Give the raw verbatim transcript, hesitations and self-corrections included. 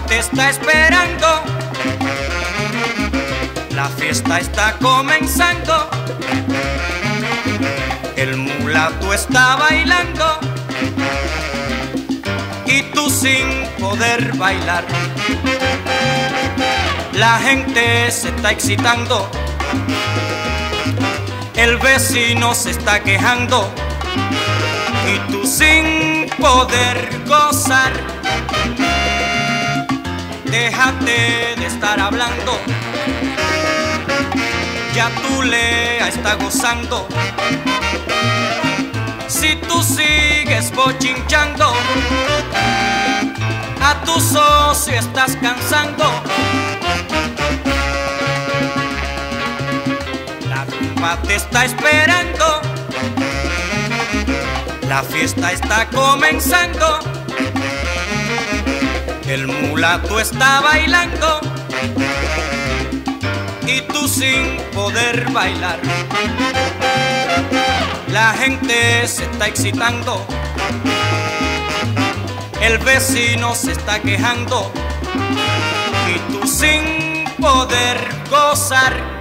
te está esperando, la fiesta está comenzando, el mulato está bailando y tú sin poder bailar. La gente se está excitando, el vecino se está quejando y tú sin poder gozar. Déjate de estar hablando, ya tu lea está gozando. Si tú sigues bochinchando, a tu socio estás cansando. La rumba te está esperando, la fiesta está comenzando, el mulato está bailando y tú sin poder bailar. La gente se está excitando, el vecino se está quejando y tú sin poder gozar.